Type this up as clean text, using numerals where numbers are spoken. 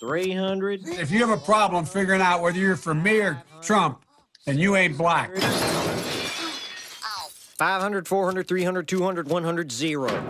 300. If you have a problem figuring out whether you're for me or Trump, then you ain't black. 500, 400, 300, 200, 100, 0.